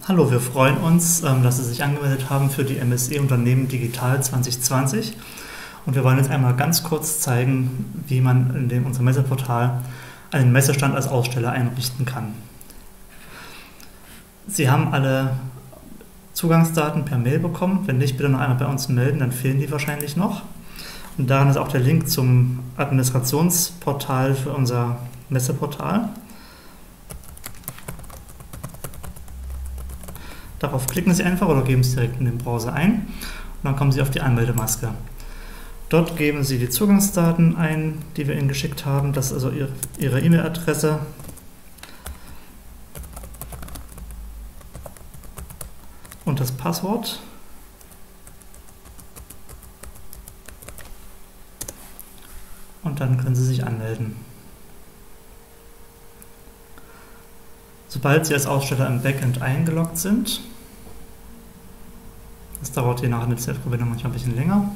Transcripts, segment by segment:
Hallo, wir freuen uns, dass Sie sich angemeldet haben für die MSE Unternehmen Digital 2020 und wir wollen jetzt einmal ganz kurz zeigen, wie man in unserem Messeportal einen Messestand als Aussteller einrichten kann. Sie haben alle Zugangsdaten per Mail bekommen. Wenn nicht, bitte noch einmal bei uns melden, dann fehlen die wahrscheinlich noch. Und daran ist auch der Link zum Administrationsportal für unser Messeportal. Darauf klicken Sie einfach oder geben es direkt in den Browser ein und dann kommen Sie auf die Anmeldemaske. Dort geben Sie die Zugangsdaten ein, die wir Ihnen geschickt haben. Das ist also Ihre E-Mail-Adresse. Und das Passwort. Und dann können Sie sich anmelden. Sobald Sie als Aussteller im Backend eingeloggt sind, das dauert je nach Netzwerkverbindung manchmal ein bisschen länger,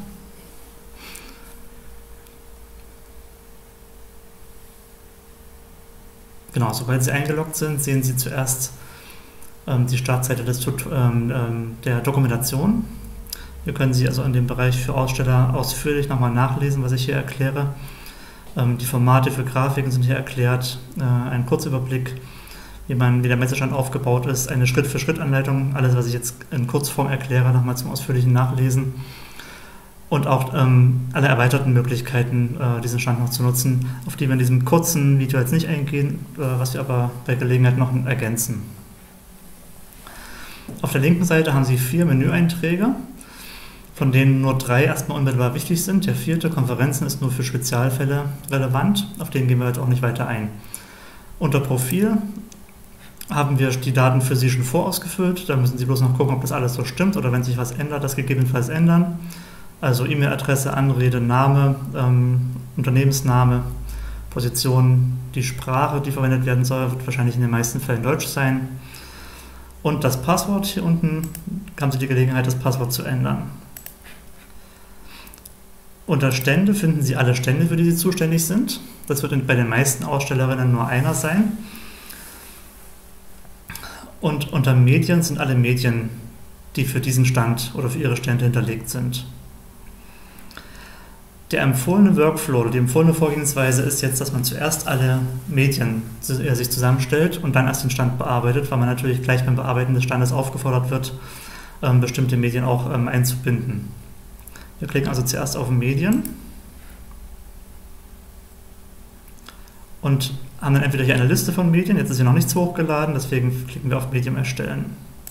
genau, sobald Sie eingeloggt sind, sehen Sie zuerst die Startseite der Dokumentation. Hier können Sie also in dem Bereich für Aussteller ausführlich nochmal nachlesen, was ich hier erkläre. Die Formate für Grafiken sind hier erklärt, ein Kurzüberblick, wie der Messestand aufgebaut ist, eine Schritt-für-Schritt-Anleitung, alles, was ich jetzt in Kurzform erkläre, nochmal zum ausführlichen Nachlesen und auch alle erweiterten Möglichkeiten, diesen Stand noch zu nutzen, auf die wir in diesem kurzen Video jetzt nicht eingehen, was wir aber bei Gelegenheit noch ergänzen. Auf der linken Seite haben Sie 4 Menüeinträge, von denen nur 3 erstmal unmittelbar wichtig sind. Der 4. Konferenzen ist nur für Spezialfälle relevant, auf den gehen wir jetzt auch nicht weiter ein. Unter Profil haben wir die Daten für Sie schon vorausgefüllt. Da müssen Sie bloß noch gucken, ob das alles so stimmt oder wenn sich was ändert, das gegebenenfalls ändern. Also E-Mail-Adresse, Anrede, Name, Unternehmensname, Position, die Sprache, die verwendet werden soll, wird wahrscheinlich in den meisten Fällen Deutsch sein. Und das Passwort hier unten, haben Sie die Gelegenheit, das Passwort zu ändern. Unter Stände finden Sie alle Stände, für die Sie zuständig sind. Das wird bei den meisten Ausstellerinnen nur einer sein. Und unter Medien sind alle Medien, die für diesen Stand oder für Ihre Stände hinterlegt sind. Der empfohlene Workflow oder die empfohlene Vorgehensweise ist jetzt, dass man zuerst alle Medien sich zusammenstellt und dann erst den Stand bearbeitet, weil man natürlich gleich beim Bearbeiten des Standes aufgefordert wird, bestimmte Medien auch einzubinden. Wir klicken also zuerst auf Medien und haben dann entweder hier eine Liste von Medien, jetzt ist hier noch nichts hochgeladen, deswegen klicken wir auf Medium erstellen.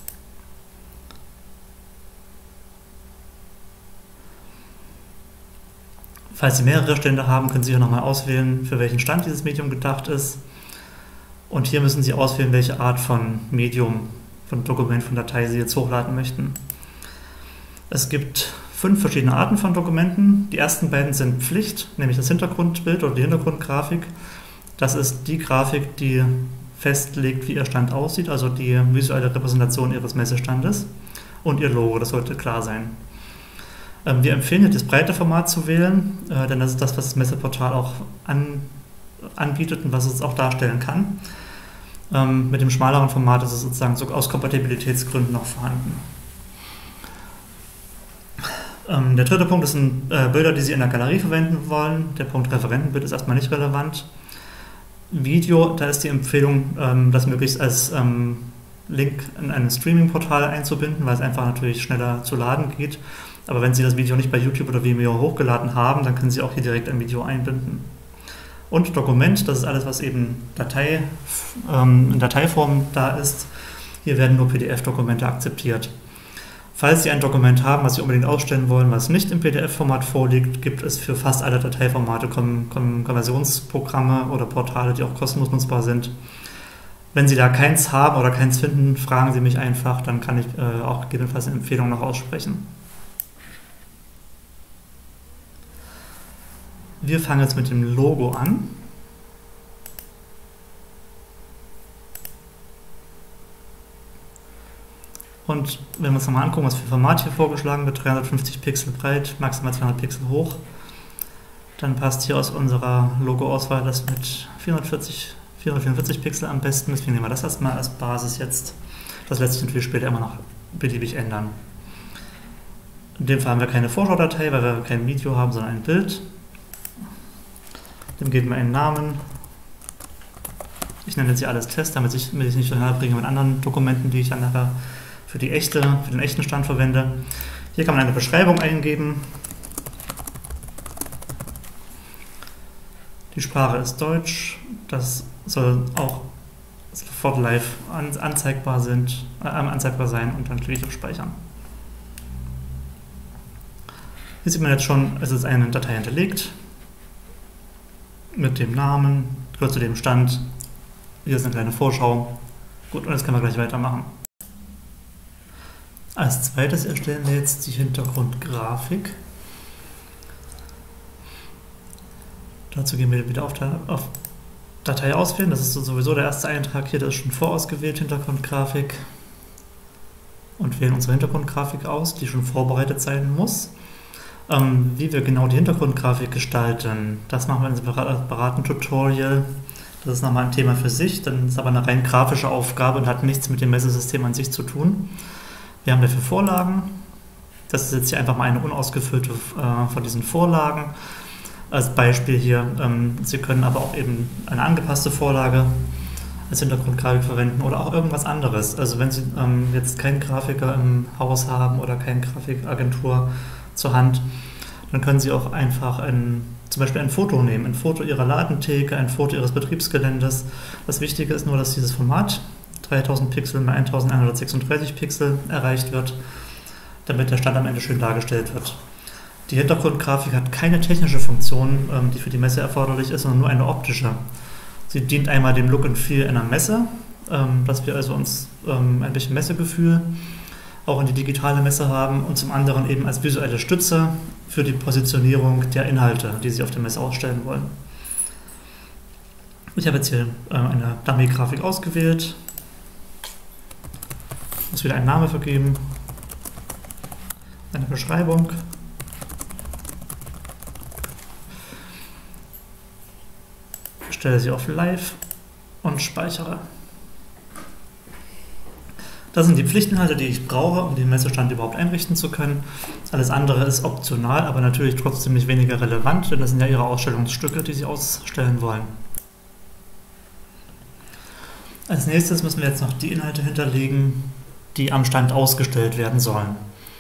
Falls Sie mehrere Stände haben, können Sie hier nochmal auswählen, für welchen Stand dieses Medium gedacht ist. Und hier müssen Sie auswählen, welche Art von Medium, von Dokument, von Datei Sie jetzt hochladen möchten. Es gibt 5 verschiedene Arten von Dokumenten. Die ersten beiden sind Pflicht, nämlich das Hintergrundbild oder die Hintergrundgrafik. Das ist die Grafik, die festlegt, wie Ihr Stand aussieht, also die visuelle Repräsentation Ihres Messestandes und Ihr Logo, das sollte klar sein. Wir empfehlen, das breite Format zu wählen, denn das ist das, was das Messeportal auch anbietet und was es auch darstellen kann. Mit dem schmaleren Format ist es sozusagen so aus Kompatibilitätsgründen noch vorhanden. Der dritte Punkt sind Bilder, die Sie in der Galerie verwenden wollen. Der Punkt Referentenbild ist erstmal nicht relevant. Video, da ist die Empfehlung, das möglichst als Link in ein Streaming-Portal einzubinden, weil es einfach natürlich schneller zu laden geht. Aber wenn Sie das Video nicht bei YouTube oder Vimeo hochgeladen haben, dann können Sie auch hier direkt ein Video einbinden. Und Dokument, das ist alles, was eben in Dateiform da ist. Hier werden nur PDF-Dokumente akzeptiert. Falls Sie ein Dokument haben, was Sie unbedingt ausstellen wollen, was nicht im PDF-Format vorliegt, gibt es für fast alle Dateiformate Konversionsprogramme oder Portale, die auch kostenlos nutzbar sind. Wenn Sie da keins haben oder keins finden, fragen Sie mich einfach, dann kann ich auch gegebenenfalls eine Empfehlung noch aussprechen. Wir fangen jetzt mit dem Logo an. Und wenn wir uns nochmal angucken, was für Format hier vorgeschlagen wird, 350 Pixel breit, maximal 200 Pixel hoch, dann passt hier aus unserer Logo-Auswahl das mit 444 Pixel am besten, deswegen nehmen wir das erstmal als Basis jetzt. Das lässt sich natürlich später immer noch beliebig ändern. In dem Fall haben wir keine Vorschaudatei, weil wir kein Video haben, sondern ein Bild. Dem geben wir einen Namen. Ich nenne jetzt hier alles Test, damit ich mich nicht durcheinander bringe mit anderen Dokumenten, die ich dann nachher für den echten Stand verwende. Hier kann man eine Beschreibung eingeben. Die Sprache ist Deutsch. Das soll auch sofort live anzeigbar sein und dann klicke ich auf Speichern. Hier sieht man jetzt schon, es ist eine Datei hinterlegt mit dem Namen, gehört zu dem Stand. Hier ist eine kleine Vorschau. Gut, und jetzt können wir gleich weitermachen. Als zweites erstellen wir jetzt die Hintergrundgrafik. Dazu gehen wir wieder auf Datei auswählen. Das ist sowieso der erste Eintrag hier, das ist schon vorausgewählt, Hintergrundgrafik. Und wählen unsere Hintergrundgrafik aus, die schon vorbereitet sein muss. Wie wir genau die Hintergrundgrafik gestalten, das machen wir in einem separaten Tutorial. Das ist nochmal ein Thema für sich, dann ist aber eine rein grafische Aufgabe und hat nichts mit dem Messesystem an sich zu tun. Wir haben dafür Vorlagen. Das ist jetzt hier einfach mal eine unausgefüllte von diesen Vorlagen. Als Beispiel hier, Sie können aber auch eben eine angepasste Vorlage als Hintergrundgrafik verwenden oder auch irgendwas anderes. Also wenn Sie jetzt keinen Grafiker im Haus haben oder keine Grafikagentur zur Hand, dann können Sie auch einfach zum Beispiel ein Foto nehmen, ein Foto Ihrer Ladentheke, ein Foto Ihres Betriebsgeländes. Das Wichtige ist nur, dass dieses Format 3000 Pixel mal 1136 Pixel erreicht wird, damit der Stand am Ende schön dargestellt wird. Die Hintergrundgrafik hat keine technische Funktion, die für die Messe erforderlich ist, sondern nur eine optische. Sie dient einmal dem Look and Feel einer Messe, dass wir also uns ein bisschen Messegefühl auch in die digitale Messe haben und zum anderen eben als visuelle Stütze für die Positionierung der Inhalte, die Sie auf der Messe ausstellen wollen. Ich habe jetzt hier eine Dummy-Grafik ausgewählt, muss wieder einen Namen vergeben, eine Beschreibung. Stelle sie auf Live und speichere. Das sind die Pflichtinhalte, die ich brauche, um den Messestand überhaupt einrichten zu können. Alles andere ist optional, aber natürlich trotzdem nicht weniger relevant, denn das sind ja Ihre Ausstellungsstücke, die Sie ausstellen wollen. Als nächstes müssen wir jetzt noch die Inhalte hinterlegen, die am Stand ausgestellt werden sollen.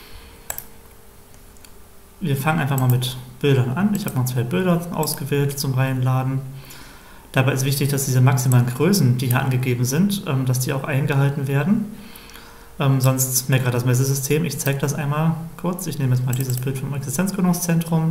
Wir fangen einfach mal mit Bildern an. Ich habe noch 2 Bilder ausgewählt zum Reinladen. Dabei ist wichtig, dass diese maximalen Größen, die hier angegeben sind, dass die auch eingehalten werden. Sonst meckert das Messesystem. Ich zeige das einmal kurz. Ich nehme jetzt mal dieses Bild vom Existenzgründungszentrum.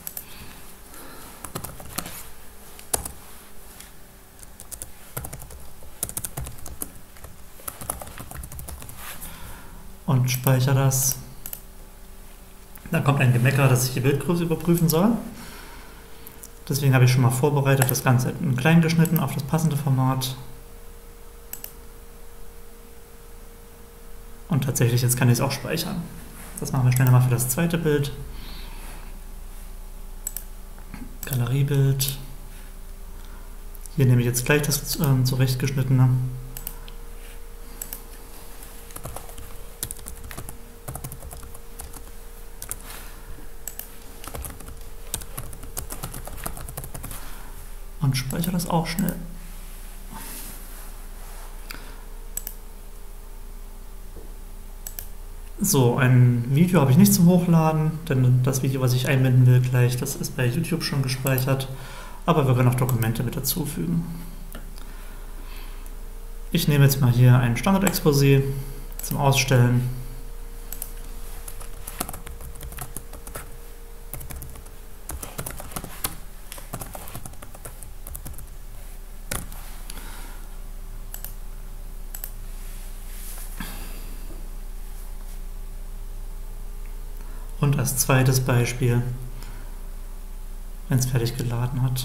Und speichere das. Dann kommt ein Gemecker, dass ich die Bildgröße überprüfen soll. Deswegen habe ich schon mal vorbereitet, das Ganze in klein geschnitten auf das passende Format. Und tatsächlich, jetzt kann ich es auch speichern. Das machen wir schnell mal für das zweite Bild. Galeriebild. Hier nehme ich jetzt gleich das zurechtgeschnittene. Und speichere das auch schnell. So, ein Video habe ich nicht zum Hochladen, denn das Video, was ich einbinden will gleich, das ist bei YouTube schon gespeichert, aber wir können auch Dokumente mit dazufügen. Ich nehme jetzt mal hier ein Standardexposé zum Ausstellen. Und als zweites Beispiel, wenn es fertig geladen hat.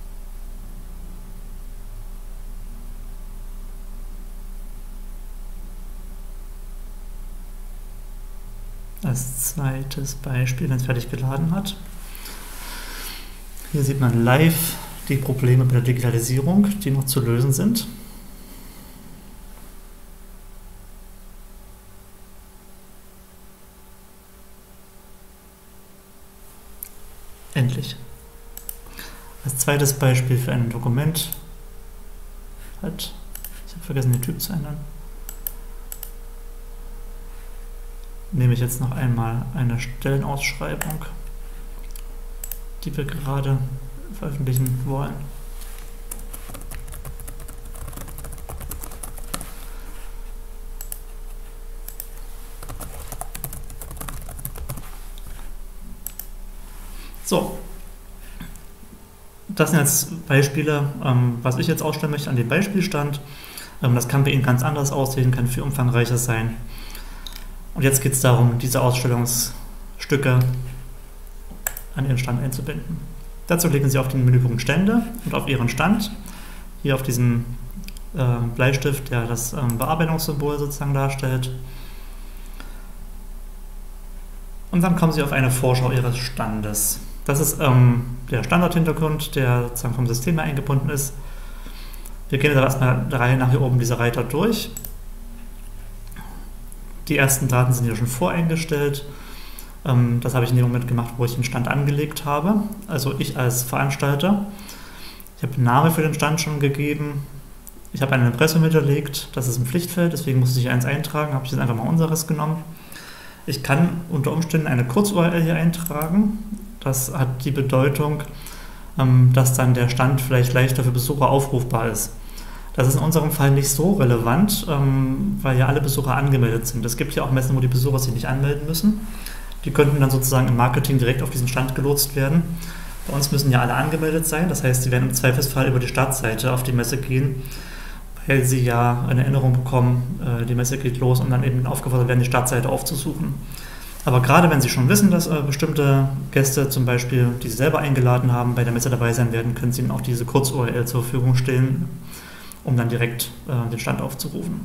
Als zweites Beispiel, wenn es fertig geladen hat. Hier sieht man live die Probleme bei der Digitalisierung, die noch zu lösen sind. endlich. Als zweites Beispiel für ein Dokument, ich habe vergessen, den Typ zu ändern, nehme ich jetzt noch einmal eine Stellenausschreibung, die wir gerade veröffentlichen wollen. So, das sind jetzt Beispiele, was ich jetzt ausstellen möchte an dem Beispielstand. Das kann bei Ihnen ganz anders aussehen, kann viel umfangreicher sein. Und jetzt geht es darum, diese Ausstellungsstücke an Ihren Stand einzubinden. Dazu klicken Sie auf den Menüpunkt Stände und auf Ihren Stand, hier auf diesen Bleistift, der das Bearbeitungssymbol sozusagen darstellt. Und dann kommen Sie auf eine Vorschau Ihres Standes. Das ist der Standardhintergrund, der sozusagen vom System her eingebunden ist. Wir gehen jetzt erstmal der Reihe nach hier oben diese Reiter durch. Die ersten Daten sind hier schon voreingestellt. Das habe ich in dem Moment gemacht, wo ich den Stand angelegt habe. Also ich als Veranstalter. Ich habe einen Namen für den Stand schon gegeben. Ich habe ein Impressum hinterlegt. Das ist ein Pflichtfeld, deswegen muss ich eins eintragen. Habe ich jetzt einfach mal unseres genommen. Ich kann unter Umständen eine Kurz-URL hier eintragen. Das hat die Bedeutung, dass dann der Stand vielleicht leichter für Besucher aufrufbar ist. Das ist in unserem Fall nicht so relevant, weil ja alle Besucher angemeldet sind. Es gibt ja auch Messen, wo die Besucher sich nicht anmelden müssen. Die könnten dann sozusagen im Marketing direkt auf diesen Stand gelotst werden. Bei uns müssen ja alle angemeldet sein, das heißt, sie werden im Zweifelsfall über die Startseite auf die Messe gehen, weil sie ja eine Erinnerung bekommen, die Messe geht los und dann eben aufgefordert werden, die Startseite aufzusuchen. Aber gerade wenn Sie schon wissen, dass bestimmte Gäste zum Beispiel, die Sie selber eingeladen haben, bei der Messe dabei sein werden, können Sie Ihnen auch diese Kurz-URL zur Verfügung stellen, um dann direkt den Stand aufzurufen.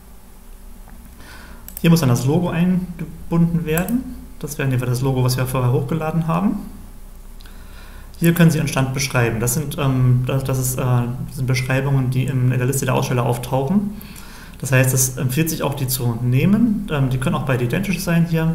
Hier muss dann das Logo eingebunden werden. Das wäre in dem Fall das Logo, was wir vorher hochgeladen haben. Hier können Sie Ihren Stand beschreiben. Das sind Beschreibungen, die in der Liste der Aussteller auftauchen. Das heißt, es empfiehlt sich auch, die zu nehmen. Die können auch beide identisch sein hier.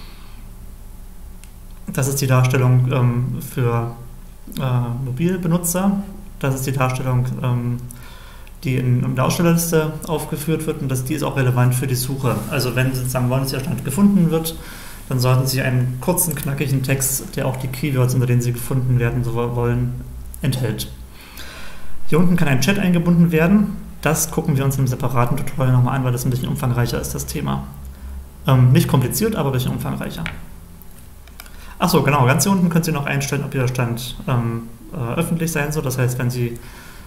Das ist die Darstellung für Mobilbenutzer. Das ist die Darstellung, die in der Ausstellerliste aufgeführt wird, und die ist auch relevant für die Suche. Also wenn Sie sozusagen wollen, dass Ihr Stand gefunden wird, dann sollten Sie einen kurzen, knackigen Text, der auch die Keywords, unter denen Sie gefunden werden wollen, enthält. Hier unten kann ein Chat eingebunden werden. Das gucken wir uns im separaten Tutorial nochmal an, weil das ein bisschen umfangreicher ist, das Thema. Nicht kompliziert, aber ein bisschen umfangreicher. Achso, genau, ganz hier unten können Sie noch einstellen, ob Ihr Stand öffentlich sein soll. Das heißt, wenn Sie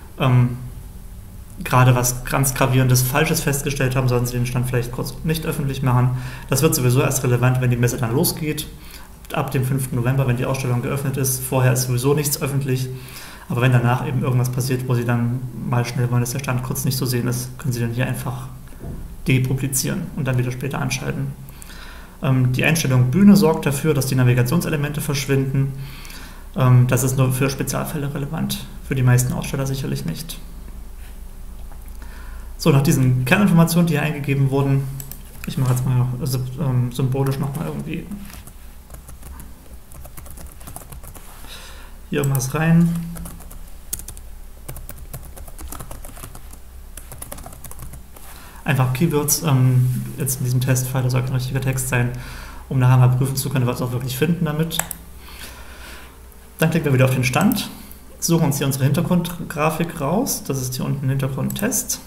gerade was ganz Gravierendes Falsches festgestellt haben, sollten Sie den Stand vielleicht kurz nicht öffentlich machen. Das wird sowieso erst relevant, wenn die Messe dann losgeht. Ab dem 5. November, wenn die Ausstellung geöffnet ist. Vorher ist sowieso nichts öffentlich. Aber wenn danach eben irgendwas passiert, wo Sie dann mal schnell wollen, dass der Stand kurz nicht zu sehen ist, können Sie dann hier einfach depublizieren und dann wieder später anschalten. Die Einstellung Bühne sorgt dafür, dass die Navigationselemente verschwinden. Das ist nur für Spezialfälle relevant, für die meisten Aussteller sicherlich nicht. So, nach diesen Kerninformationen, die hier eingegeben wurden, ich mache jetzt mal symbolisch nochmal irgendwie hier irgendwas rein. Einfach Keywords, jetzt in diesem Testfall, das sollte ein richtiger Text sein, um nachher mal prüfen zu können, was wir auch wirklich finden damit. Dann klicken wir wieder auf den Stand, suchen uns hier unsere Hintergrundgrafik raus, das ist hier unten Hintergrund-Test.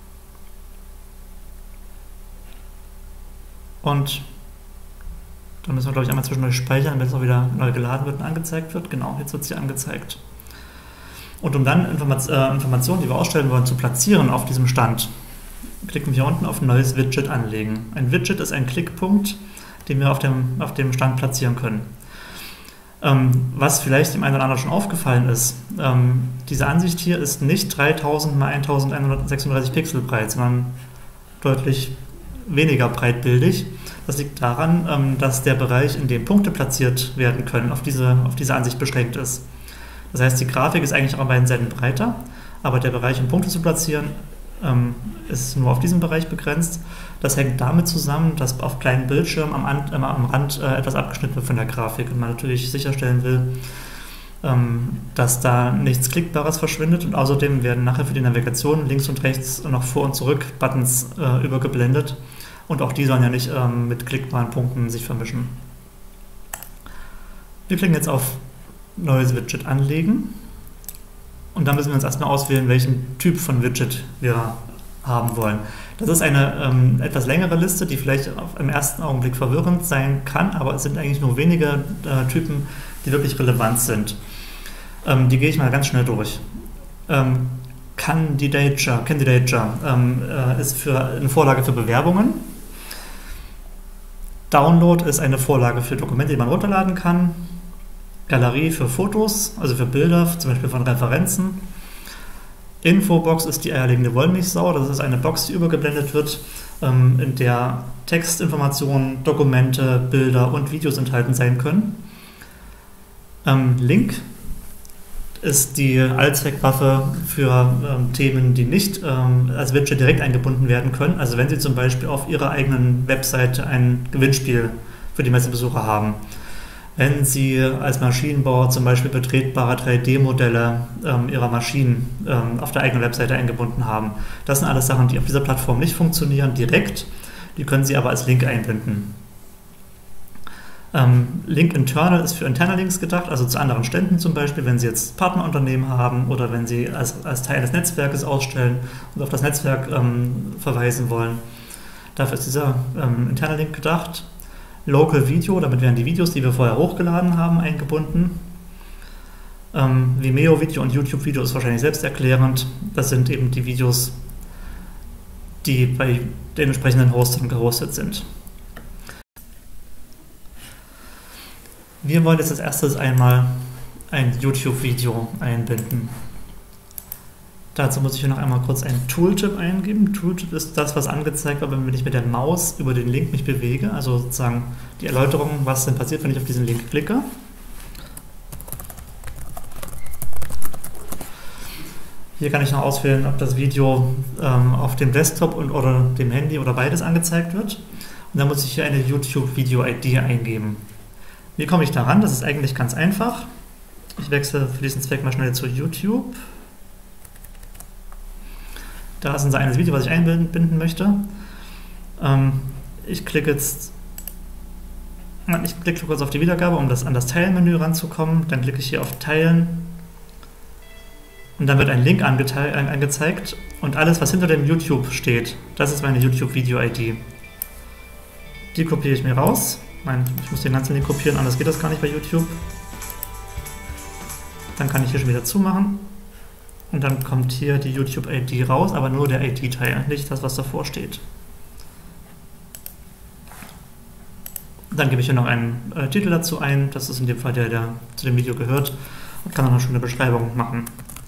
Und dann müssen wir, glaube ich, einmal zwischendurch speichern, damit es auch wieder neu geladen wird und angezeigt wird. Genau, jetzt wird es hier angezeigt. Und um dann Informationen, die wir ausstellen wollen, zu platzieren auf diesem Stand, klicken wir hier unten auf Neues Widget anlegen. Ein Widget ist ein Klickpunkt, den wir auf dem Stand platzieren können. Was vielleicht dem einen oder anderen schon aufgefallen ist, diese Ansicht hier ist nicht 3000 x 1136 Pixel breit, sondern deutlich weniger breitbildig. Das liegt daran, dass der Bereich, in dem Punkte platziert werden können, auf diese Ansicht beschränkt ist. Das heißt, die Grafik ist eigentlich auch an beiden Seiten breiter, aber der Bereich, um Punkte zu platzieren, ist nur auf diesem Bereich begrenzt. Das hängt damit zusammen, dass auf kleinen Bildschirmen am Rand etwas abgeschnitten wird von der Grafik und man natürlich sicherstellen will, dass da nichts Klickbares verschwindet und außerdem werden nachher für die Navigation links und rechts noch Vor- und Zurück-Buttons übergeblendet und auch die sollen ja nicht mit klickbaren Punkten sich vermischen. Wir klicken jetzt auf Neues Widget anlegen und dann müssen wir uns erstmal auswählen, welchen Typ von Widget wir haben wollen. Das ist eine etwas längere Liste, die vielleicht im ersten Augenblick verwirrend sein kann, aber es sind eigentlich nur wenige Typen, die wirklich relevant sind. Die gehe ich mal ganz schnell durch. Candidature ist eine Vorlage für Bewerbungen. Download ist eine Vorlage für Dokumente, die man runterladen kann. Galerie für Fotos, also für Bilder, zum Beispiel von Referenzen. Infobox ist die eierlegende Wollmilchsau. Das ist eine Box, die übergeblendet wird, in der Textinformationen, Dokumente, Bilder und Videos enthalten sein können. Link ist die Allzweckwaffe für Themen, die nicht als Widget direkt eingebunden werden können. Also wenn Sie zum Beispiel auf Ihrer eigenen Webseite ein Gewinnspiel für die Messebesucher haben. Wenn Sie als Maschinenbauer zum Beispiel betretbare 3D-Modelle Ihrer Maschinen auf der eigenen Webseite eingebunden haben. Das sind alles Sachen, die auf dieser Plattform nicht funktionieren direkt, die können Sie aber als Link einbinden. Link Internal ist für interne Links gedacht, also zu anderen Ständen zum Beispiel, wenn Sie jetzt Partnerunternehmen haben oder wenn Sie als Teil des Netzwerkes ausstellen und auf das Netzwerk verweisen wollen. Dafür ist dieser interne Link gedacht. Local Video, damit werden die Videos, die wir vorher hochgeladen haben, eingebunden. Vimeo Video und YouTube Video ist wahrscheinlich selbsterklärend. Das sind eben die Videos, die bei den entsprechenden Hostern gehostet sind. Wir wollen jetzt als erstes einmal ein YouTube-Video einbinden. Dazu muss ich hier noch einmal kurz einen Tooltip eingeben. Tooltip ist das, was angezeigt wird, wenn ich mit der Maus über den Link mich bewege. Also sozusagen die Erläuterung, was denn passiert, wenn ich auf diesen Link klicke. Hier kann ich noch auswählen, ob das Video auf dem Desktop oder dem Handy oder beides angezeigt wird. Und dann muss ich hier eine YouTube-Video-ID eingeben. Wie komme ich daran? Das ist eigentlich ganz einfach. Ich wechsle für diesen Zweck mal schnell zu YouTube. Da ist unser eines Video, was ich einbinden möchte. Ich klicke kurz auf die Wiedergabe, um an das Teilen-Menü ranzukommen. Dann klicke ich hier auf Teilen. Und dann wird ein Link angezeigt. Und alles, was hinter dem YouTube steht, das ist meine YouTube-Video-ID. Die kopiere ich mir raus. Ich muss den ganzen Link kopieren, anders geht das gar nicht bei YouTube. Dann kann ich hier schon wieder zumachen. Und dann kommt hier die YouTube-ID raus, aber nur der ID-Teil, nicht das, was davor steht. Dann gebe ich hier noch einen Titel dazu ein, das ist in dem Fall der zu dem Video gehört, und kann dann noch schon eine Beschreibung machen.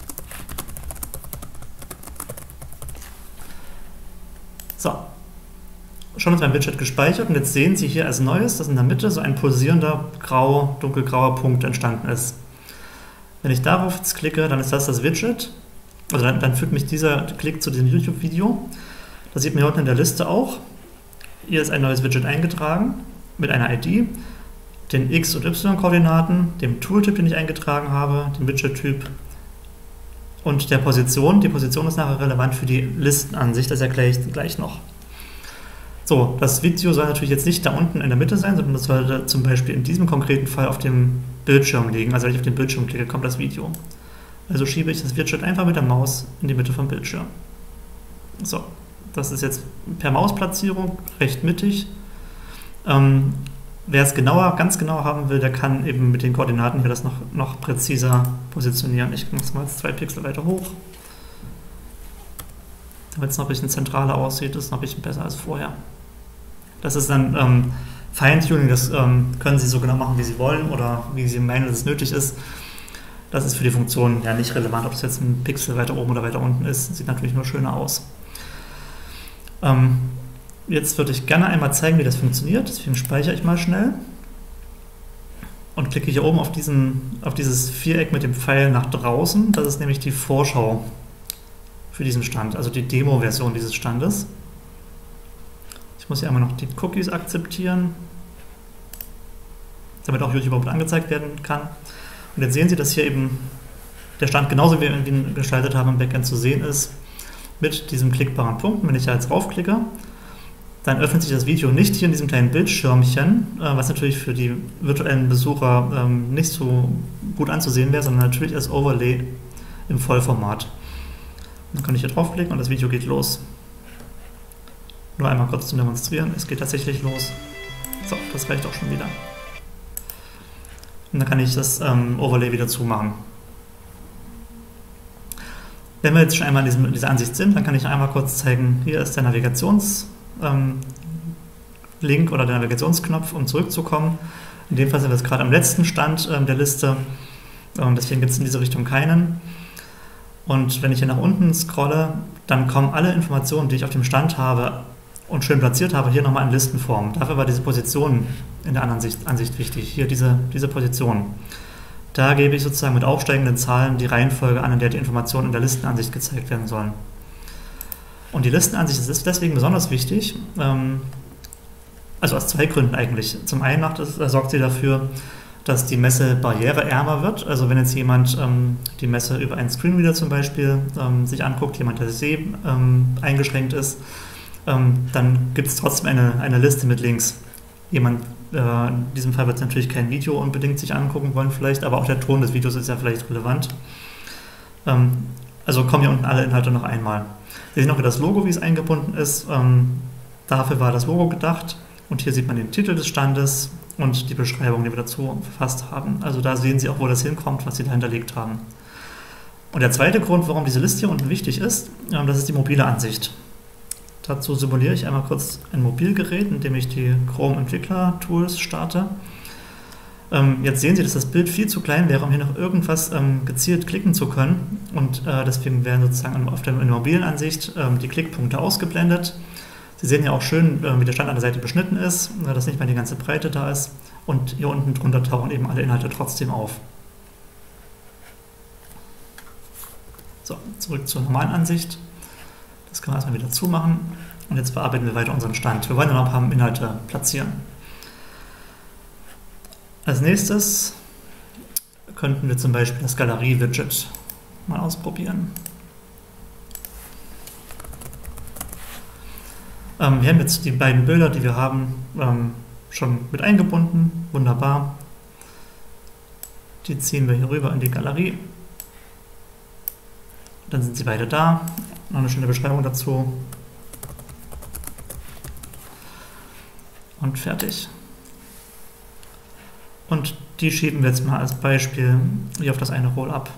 So, schon ist mein Widget gespeichert und jetzt sehen Sie hier als Neues, dass in der Mitte so ein pulsierender dunkelgrauer Punkt entstanden ist. Wenn ich darauf jetzt klicke, dann ist das Widget. Also dann führt mich dieser Klick zu diesem YouTube-Video. Das sieht man hier unten in der Liste auch. Hier ist ein neues Widget eingetragen mit einer ID, den X- und Y-Koordinaten, dem Tooltip, den ich eingetragen habe, dem Widget-Typ und der Position. Die Position ist nachher relevant für die Listenansicht, das erkläre ich gleich noch. So, das Video soll natürlich jetzt nicht da unten in der Mitte sein, sondern das sollte zum Beispiel in diesem konkreten Fall auf dem Bildschirm liegen. Also wenn ich auf den Bildschirm klicke, kommt das Video. Also schiebe ich das Widget einfach mit der Maus in die Mitte vom Bildschirm. So, das ist jetzt per Mausplatzierung recht mittig. Wer es ganz genau haben will, der kann eben mit den Koordinaten hier das noch präziser positionieren. Ich mache es mal jetzt 2 Pixel weiter hoch. Damit es noch ein bisschen zentraler aussieht, ist es noch ein bisschen besser als vorher. Das ist dann Feintuning, das können Sie so genau machen, wie Sie wollen oder wie Sie meinen, dass es nötig ist. Das ist für die Funktion ja nicht relevant, ob es jetzt ein Pixel weiter oben oder weiter unten ist. Sieht natürlich nur schöner aus. Jetzt würde ich gerne einmal zeigen, wie das funktioniert. Deswegen speichere ich mal schnell und klicke hier oben auf dieses Viereck mit dem Pfeil nach draußen. Das ist nämlich die Vorschau für diesen Stand, also die Demo-Version dieses Standes. Ich muss hier einmal noch die Cookies akzeptieren, damit auch YouTube überhaupt angezeigt werden kann. Und Und jetzt sehen Sie, dass hier eben der Stand genauso wie wir ihn gestaltet haben im Backend zu sehen ist, mit diesem klickbaren Punkt. Wenn ich da jetzt raufklicke, dann öffnet sich das Video nicht hier in diesem kleinen Bildschirmchen, was natürlich für die virtuellen Besucher nicht so gut anzusehen wäre, sondern natürlich als Overlay im Vollformat. Dann kann ich hier draufklicken und das Video geht los. Nur einmal kurz zum Demonstrieren, es geht tatsächlich los. So, das reicht auch schon wieder. Und dann kann ich das Overlay wieder zumachen. Wenn wir jetzt schon einmal in dieser Ansicht sind, dann kann ich einmal kurz zeigen, hier ist der Navigationslink oder der Navigationsknopf, um zurückzukommen. In dem Fall sind wir jetzt gerade am letzten Stand der Liste, deswegen gibt es in diese Richtung keinen. Und wenn ich hier nach unten scrolle, dann kommen alle Informationen, die ich auf dem Stand habe und schön platziert habe, hier nochmal in Listenform. Dafür war diese Position in der anderen Ansicht wichtig, hier diese Position. Da gebe ich sozusagen mit aufsteigenden Zahlen die Reihenfolge an, in der die Informationen in der Listenansicht gezeigt werden sollen. Und die Listenansicht ist deswegen besonders wichtig, also aus zwei Gründen eigentlich. Zum einen sorgt sie dafür, dass die Messe barriereärmer wird. Also wenn jetzt jemand die Messe über einen Screenreader zum Beispiel sich anguckt, jemand, der Seh eingeschränkt ist, dann gibt es trotzdem eine Liste mit Links. Jemand, in diesem Fall wird es natürlich kein Video unbedingt sich angucken wollen vielleicht, aber auch der Ton des Videos ist ja vielleicht relevant. Also kommen hier unten alle Inhalte noch einmal. Sie sehen auch hier das Logo, wie es eingebunden ist. Dafür war das Logo gedacht. Und hier sieht man den Titel des Standes und die Beschreibung, die wir dazu verfasst haben. Also da sehen Sie auch, wo das hinkommt, was Sie da hinterlegt haben. Und der zweite Grund, warum diese Liste hier unten wichtig ist, das ist die mobile Ansicht. Dazu simuliere ich einmal kurz ein Mobilgerät, indem ich die Chrome Entwickler Tools starte. Jetzt sehen Sie, dass das Bild viel zu klein wäre, um hier noch irgendwas gezielt klicken zu können. Und deswegen werden sozusagen in der mobilen Ansicht die Klickpunkte ausgeblendet. Sie sehen ja auch schön, wie der Stand an der Seite beschnitten ist, dass nicht mehr die ganze Breite da ist. Und hier unten drunter tauchen eben alle Inhalte trotzdem auf. So, zurück zur normalen Ansicht. Das können wir erstmal wieder zumachen. Und jetzt bearbeiten wir weiter unseren Stand. Wir wollen ja noch ein paar Inhalte platzieren. Als nächstes könnten wir zum Beispiel das Galerie-Widget mal ausprobieren. Wir haben jetzt die beiden Bilder, die wir haben, schon mit eingebunden. Wunderbar. Die ziehen wir hier rüber in die Galerie. Dann sind sie beide da. Noch eine schöne Beschreibung dazu. Und fertig. Und die schieben wir jetzt mal als Beispiel hier auf das eine Roll-up.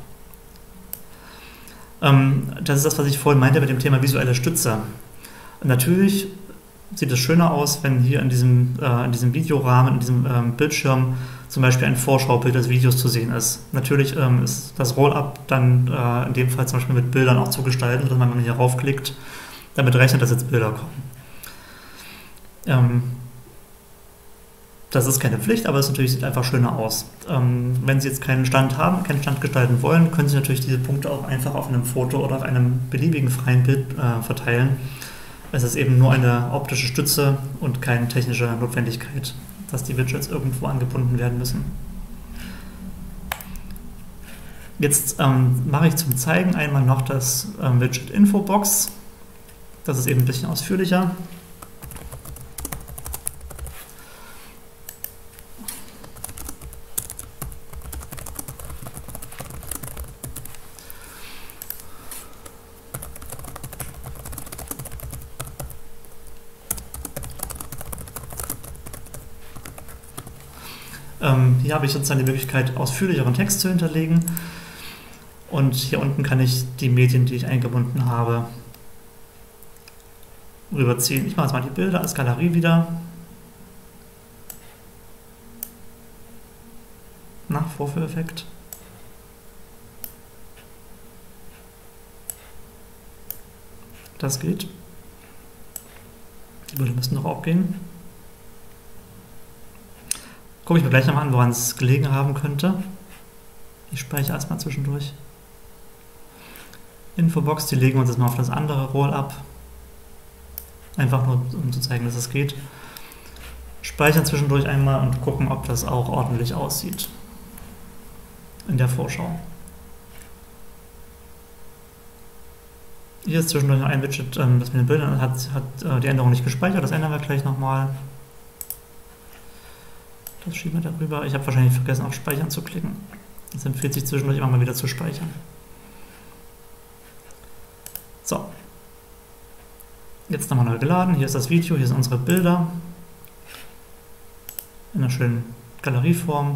Das ist das, was ich vorhin meinte mit dem Thema visuelle Stütze. Natürlich sieht es schöner aus, wenn hier in diesem Videorahmen, in diesem Bildschirm zum Beispiel ein Vorschaubild des Videos zu sehen ist. Natürlich ist das Roll-up dann in dem Fall zum Beispiel mit Bildern auch zu gestalten, dass man, wenn man hier raufklickt, damit rechnet, dass jetzt Bilder kommen. Das ist keine Pflicht, aber es natürlich sieht einfach schöner aus. Wenn Sie jetzt keinen Stand haben, keinen Stand gestalten wollen, können Sie natürlich diese Punkte auch einfach auf einem Foto oder auf einem beliebigen freien Bild verteilen. Es ist eben nur eine optische Stütze und keine technische Notwendigkeit, dass die Widgets irgendwo angebunden werden müssen. Jetzt mache ich zum Zeigen einmal noch das Widget Infobox. Das ist eben ein bisschen ausführlicher. Hier habe ich sozusagen die Möglichkeit, ausführlicheren Text zu hinterlegen. Und hier unten kann ich die Medien, die ich eingebunden habe, rüberziehen. Ich mache jetzt mal die Bilder als Galerie wieder. Nach Vorführeffekt. Das geht. Die Bilder müssen noch aufgehen. Gucke ich mir gleich nochmal an, woran es gelegen haben könnte. Ich speichere erstmal zwischendurch. Infobox, die legen wir uns jetzt mal auf das andere Roll-up. Einfach nur, um zu zeigen, dass es geht. Speichern zwischendurch einmal und gucken, ob das auch ordentlich aussieht. in der Vorschau. Hier ist zwischendurch noch ein Widget, das mit den Bildern hat die Änderung nicht gespeichert, das ändern wir gleich nochmal. Das schieben wir darüber. Ich habe wahrscheinlich vergessen, auf Speichern zu klicken. Es empfiehlt sich zwischendurch immer mal wieder zu speichern. So. Jetzt nochmal neu geladen. Hier ist das Video, hier sind unsere Bilder. In einer schönen Galerieform.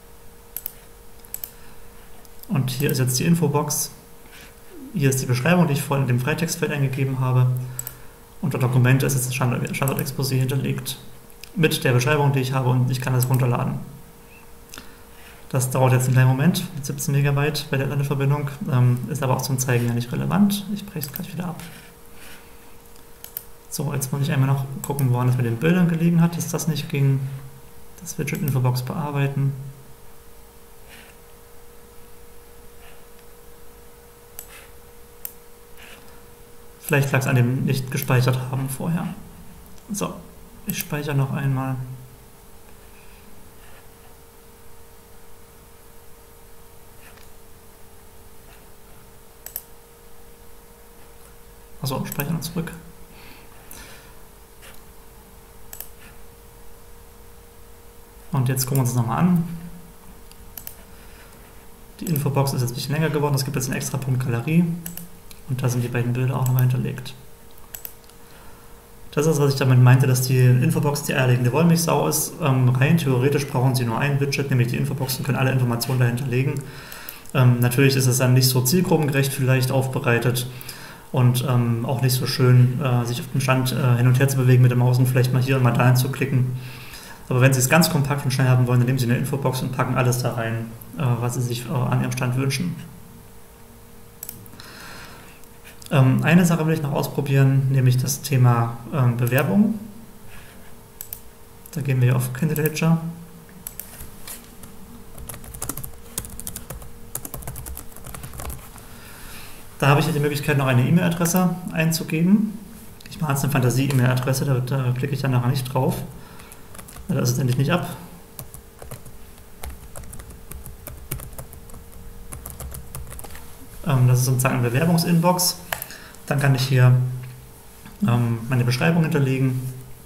Und hier ist jetzt die Infobox. Hier ist die Beschreibung, die ich vorhin in dem Freitextfeld eingegeben habe. Unter Dokumente ist jetzt das Standort-Exposé hinterlegt. Mit der Beschreibung, die ich habe, und ich kann das runterladen. Das dauert jetzt einen kleinen Moment, mit 17 MB bei der Landeverbindung, ist aber auch zum Zeigen ja nicht relevant. Ich breche es gleich wieder ab. So, jetzt muss ich einmal noch gucken, woran es mit den Bildern gelegen hat, dass das nicht ging. Das Widget Infobox bearbeiten. Vielleicht lag es an dem nicht gespeichert haben vorher. So, ich speichere noch einmal. Achso, speichern und zurück. Und jetzt gucken wir uns das nochmal an. Die Infobox ist jetzt ein bisschen länger geworden. Es gibt jetzt einen extra Punkt Galerie. Und da sind die beiden Bilder auch nochmal hinterlegt. Das ist, was ich damit meinte, dass die Infobox die eierlegende Wollmilchsau ist. Rein theoretisch brauchen Sie nur ein Widget, nämlich die Infobox, und können alle Informationen dahinter legen. Natürlich ist es dann nicht so zielgruppengerecht vielleicht aufbereitet und auch nicht so schön, sich auf dem Stand hin und her zu bewegen mit der Maus und vielleicht mal hier und mal dahin zu klicken. Aber wenn Sie es ganz kompakt und schnell haben wollen, dann nehmen Sie eine Infobox und packen alles da rein, was Sie sich an Ihrem Stand wünschen. Eine Sache will ich noch ausprobieren, nämlich das Thema Bewerbung. Da gehen wir auf Candidature. Da habe ich die Möglichkeit, noch eine E-Mail-Adresse einzugeben. Ich mache jetzt eine Fantasie-E-Mail-Adresse, da klicke ich dann nachher nicht drauf. Da ist es endlich nicht ab. Das ist sozusagen eine Bewerbungsinbox. Dann kann ich hier meine Beschreibung hinterlegen.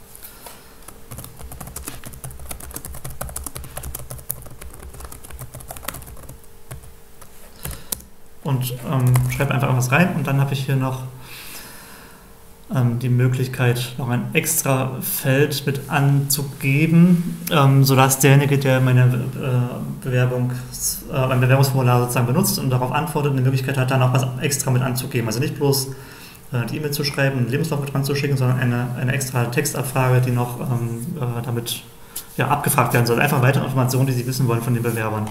Und schreibe einfach irgendwas rein. Und dann habe ich hier noch die Möglichkeit, noch ein extra Feld mit anzugeben, sodass derjenige, der meine mein Bewerbungsformular sozusagen benutzt und darauf antwortet, eine Möglichkeit hat, dann auch was extra mit anzugeben. Also nicht bloß die E-Mail zu schreiben, einen Lebenslauf mit dran zu schicken, sondern eine extra Textabfrage, die noch damit abgefragt werden soll. Einfach weitere Informationen, die Sie wissen wollen von den Bewerbern.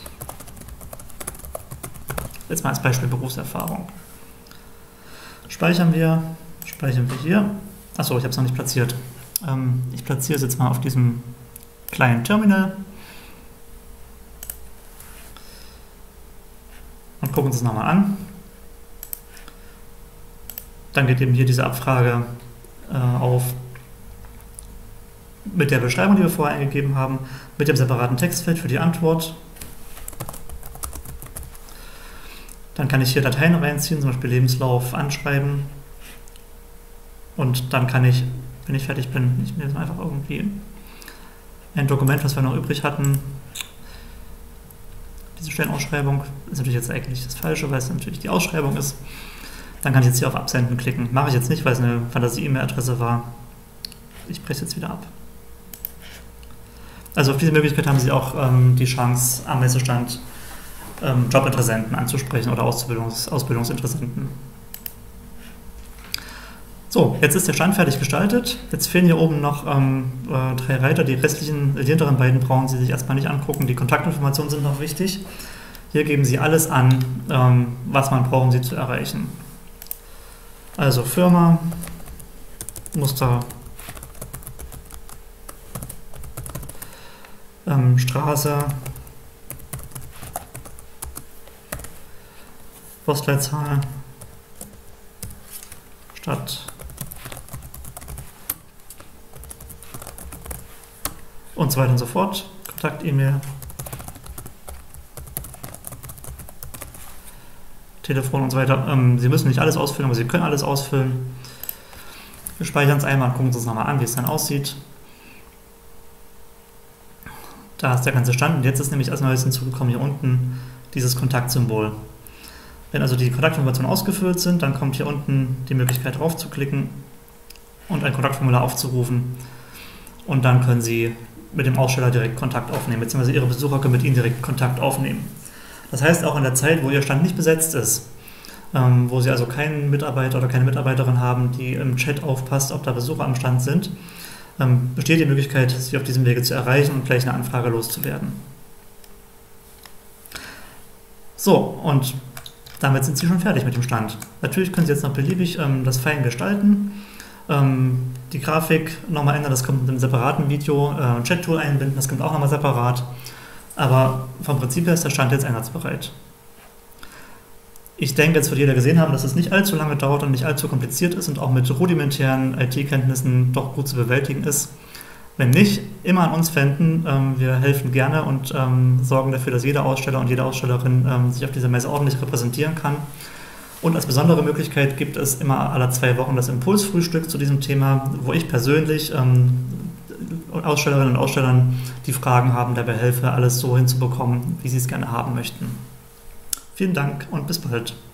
Jetzt mal als Beispiel Berufserfahrung. Speichern wir hier. Achso, ich habe es noch nicht platziert. Ich platziere es jetzt mal auf diesem kleinen Terminal. Und gucken uns das nochmal an. Dann geht eben hier diese Abfrage auf mit der Beschreibung, die wir vorher eingegeben haben, mit dem separaten Textfeld für die Antwort. Dann kann ich hier Dateien reinziehen, zum Beispiel Lebenslauf, Anschreiben. Und dann kann ich, wenn ich fertig bin, ich nehme einfach irgendwie ein Dokument, was wir noch übrig hatten. Diese Stellenausschreibung ist natürlich jetzt eigentlich das Falsche, weil es natürlich die Ausschreibung ist. Dann kann ich jetzt hier auf Absenden klicken. Mache ich jetzt nicht, weil es eine Fantasie-E-Mail-Adresse war. Ich breche es jetzt wieder ab. Also auf diese Möglichkeit haben Sie auch die Chance, am Messestand Jobinteressenten anzusprechen oder Ausbildungsinteressenten. So, jetzt ist der Stand fertig gestaltet. Jetzt fehlen hier oben noch 3 Reiter. Die hinteren beiden brauchen Sie sich erstmal nicht angucken. Die Kontaktinformationen sind noch wichtig. Hier geben Sie alles an, was man braucht, um Sie zu erreichen. Also Firma, Muster, Straße, Postleitzahl, Stadt und so weiter und so fort. Kontakt-E-Mail. Telefon und so weiter. Sie müssen nicht alles ausfüllen, aber Sie können alles ausfüllen. Wir speichern es einmal und gucken uns das nochmal an, wie es dann aussieht. Da ist der ganze Stand und jetzt ist nämlich als neues hinzugekommen hier unten dieses Kontaktsymbol. Wenn also die Kontaktinformationen ausgefüllt sind, dann kommt hier unten die Möglichkeit drauf zu klicken und ein Kontaktformular aufzurufen und dann können Sie mit dem Aussteller direkt Kontakt aufnehmen, beziehungsweise Ihre Besucher können mit Ihnen direkt Kontakt aufnehmen. Das heißt, auch in der Zeit, wo Ihr Stand nicht besetzt ist, wo Sie also keinen Mitarbeiter oder keine Mitarbeiterin haben, die im Chat aufpasst, ob da Besucher am Stand sind, besteht die Möglichkeit, Sie auf diesem Wege zu erreichen und gleich eine Anfrage loszuwerden. So, und damit sind Sie schon fertig mit dem Stand. Natürlich können Sie jetzt noch beliebig das Fein gestalten, die Grafik nochmal ändern, das kommt mit einem separaten Video, Chat-Tool einbinden, das kommt auch nochmal separat. Aber vom Prinzip her ist der Stand jetzt einsatzbereit. Ich denke, jetzt wird jeder gesehen haben, dass es nicht allzu lange dauert und nicht allzu kompliziert ist und auch mit rudimentären IT-Kenntnissen doch gut zu bewältigen ist. Wenn nicht, immer an uns wenden. Wir helfen gerne und sorgen dafür, dass jeder Aussteller und jede Ausstellerin sich auf dieser Messe ordentlich repräsentieren kann. Und als besondere Möglichkeit gibt es immer alle 2 Wochen das Impulsfrühstück zu diesem Thema, wo ich persönlich Ausstellerinnen und Ausstellern, die Fragen haben, dabei helfe, alles so hinzubekommen, wie sie es gerne haben möchten. Vielen Dank und bis bald.